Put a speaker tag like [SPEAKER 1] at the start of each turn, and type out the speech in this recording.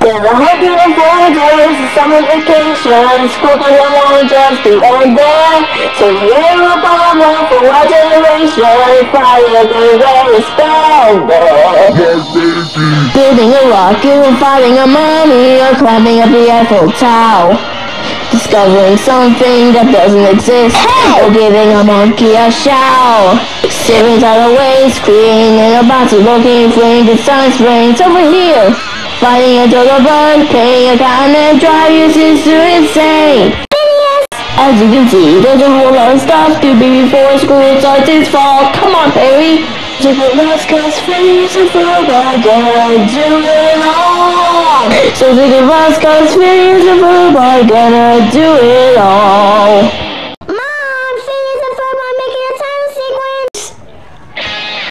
[SPEAKER 1] There's 104 days of summer vacation. School won't just be ended. So we're a bomber for our generation. Fire the way we spend it. Building a rocket or fighting a mummy or climbing up the Eiffel Tower. Discovering something that doesn't exist, or giving a monkey a shower. Staring tidal waves, creating a bouncy looking flame. The sun's brains over here. Fighting a total bug, paying a continent, drive your sister insane. As you can see, there's a whole lot of stuff to be before school starts its fall. Come on, Perry. Take a look, cause Phineas and Ferb are gonna do it all. So take a look, cause Phineas and Ferb are gonna do it all.